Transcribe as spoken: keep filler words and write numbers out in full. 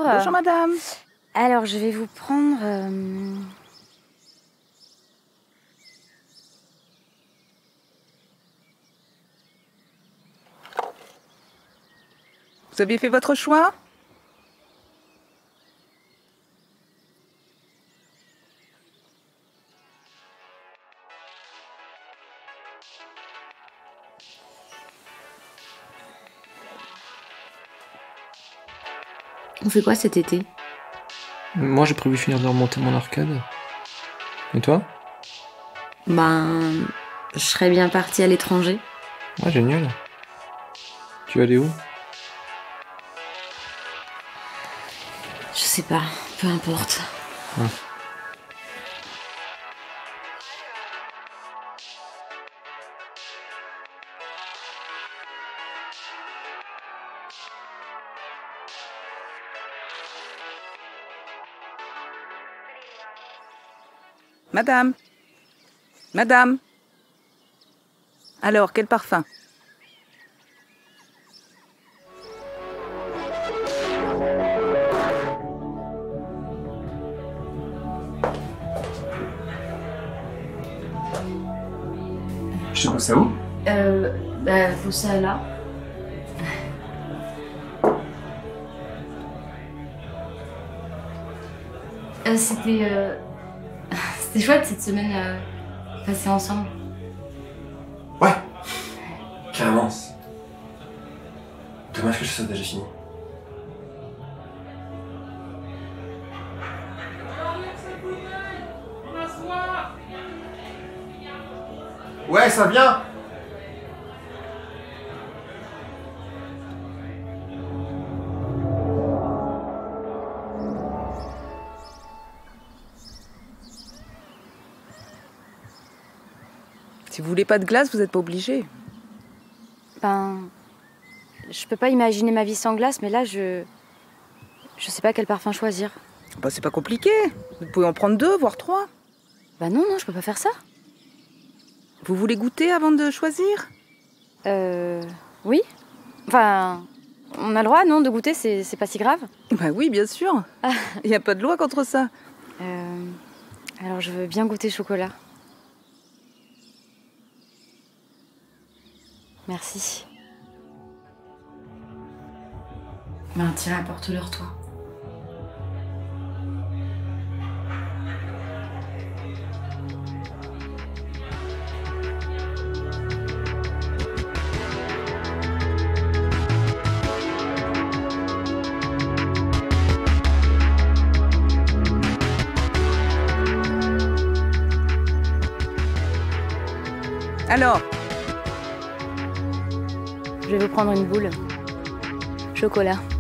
Bonjour madame. Alors, je vais vous prendre... Euh... Vous avez fait votre choix? On fait quoi cet été? Moi, j'ai prévu finir de remonter mon arcade. Et toi? Ben... Je serais bien partie à l'étranger. Ouais, génial. Tu vas aller où? Je sais pas, peu importe. Ouais. Madame. Madame. Alors, quel parfum? Je sais pas ça où? Euh... Bah, faut ça là. Euh, c'était... Euh... C'était chouette cette semaine euh, passée ensemble. Ouais, carrément. Dommage que ce soit déjà fini. Ouais, ça vient. Si vous voulez pas de glace, vous n'êtes pas obligé. Ben... Je peux pas imaginer ma vie sans glace, mais là, je... Je sais pas quel parfum choisir. Bah, c'est pas compliqué. Vous pouvez en prendre deux, voire trois. Bah non, non, je peux pas faire ça. Vous voulez goûter avant de choisir? Euh... Oui. Enfin... On a le droit, non, de goûter, c'est c'est pas si grave. Bah oui, bien sûr. Il n'y a pas de loi contre ça. Euh... Alors, je veux bien goûter chocolat. Merci. Ben tiens, apporte-leur toi. Alors? Je vais vous prendre une boule. Chocolat.